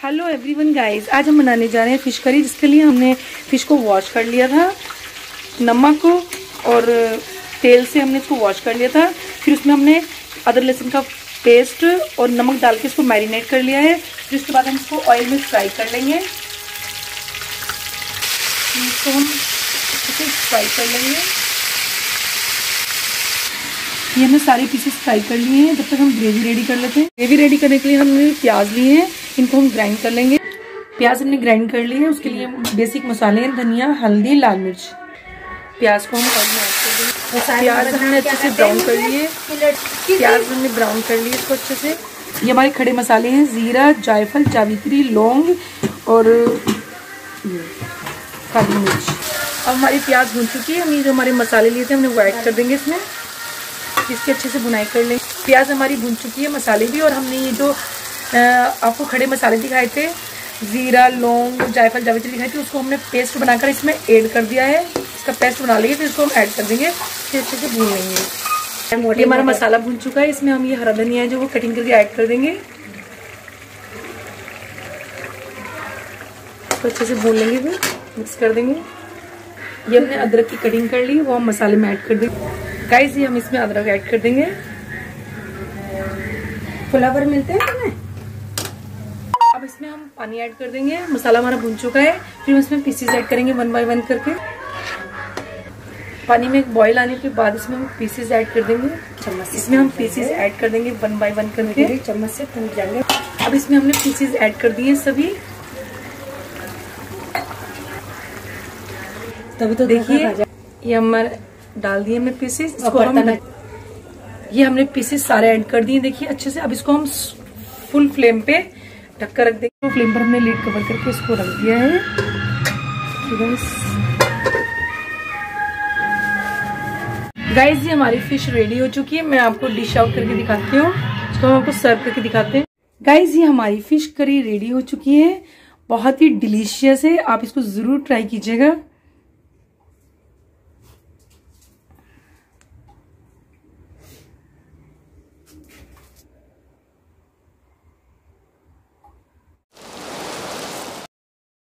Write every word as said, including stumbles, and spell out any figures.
Hello everyone guys, आज हम बनाने जा रहे हैं फिश करी, जिसके लिए हमने फिश को वॉश कर लिया था। नमक और तेल से हमने इसको वॉश कर लिया था। फिर उसमें हमने अदरक लहसुन का पेस्ट और नमक डाल के इसको मैरिनेट कर लिया है। फिर उसके बाद हम इसको ऑयल में फ्राई कर लेंगे। इसको हम फ्राई कर लेंगे। ये हमने सारे पीसेस फ्राई कर लिए हैं। जब तक हम ग्रेवी रेडी कर लेते हैं। ग्रेवी रेडी करने के लिए हमने प्याज लिए हैं, इनको हम ग्राइंड कर लेंगे। प्याज हमने ग्राइंड कर लिए है। उसके लिए बेसिक मसाले हैं धनिया, हल्दी, लाल मिर्च। प्याज को हम ऑयल में ऐड कर देंगे। प्याज हमने अच्छे से ब्राउन कर लिए। प्याज हमने ब्राउन कर लिए इसको अच्छे से। ये हमारे खड़े मसाले हैं, जीरा, जायफल, जावित्री, लौंग और काली मिर्च। अब हमारी प्याज भून चुकी है। हम ये जो हमारे मसाले लिए थे हमने वो ऐड कर देंगे इसमें। इसकी अच्छे से भुनाई कर लेंगे। प्याज हमारी भून चुकी है, मसाले भी। और हमने ये जो आपको खड़े मसाले दिखाए थे, जीरा, लौंग, जायफल, जावित्री दिखाई थी, उसको हमने पेस्ट बनाकर इसमें ऐड कर दिया है। इसका पेस्ट बना लेंगे, फिर इसको हम ऐड कर देंगे। फिर अच्छे से भून लेंगे। ये हमारा मसाला भून चुका है। इसमें हम ये हरा धनिया है जो वो कटिंग करके ऐड कर देंगे। तो अच्छे से भून लेंगे, फिर मिक्स कर देंगे। ये हमने अदरक की कटिंग कर ली, वो हम मसाले में ऐड कर देंगे। गाइस, ये हम इसमें अदरक ऐड कर देंगे। फ्लेवर मिलते हैं तुम्हें। अब इसमें हम पानी ऐड कर देंगे। मसाला हमारा भुन चुका है। फिर हम इसमें पीसेस ऐड करेंगे वन बाय वन करके। पानी में एक बॉईल आने के बाद इसमें हम पीसेस ऐड कर देंगे। चम्मच इसमें हम पीसेस ऐड कर देंगे वन बाय वन करके। चम्मच से टूट जाएंगे। अब इसमें हमने पीसेस ऐड कर दिए सभी। तभी तो देखिए, ये हमारे डाल दिए हमने पीसेस। इसको हम ये हमने पीसेस सारे ऐड कर दिए। देखिए अच्छे से। अब इसको हम फुल फ्लेम पे ढककर रख देंगे। तो फ्लेम पर हमने लीड कवर करके इसको रख दिया है। गाइस, ये हमारी फिश रेडी हो चुकी है। मैं आपको डिश आउट करके दिखाती हूँ। इसको हम आपको सर्व करके दिखाते हैं। गाइस, ये हमारी फिश करी रेडी हो चुकी है। बहुत ही डिलीशियस है। आप इसको जरूर ट्राई कीजिएगा।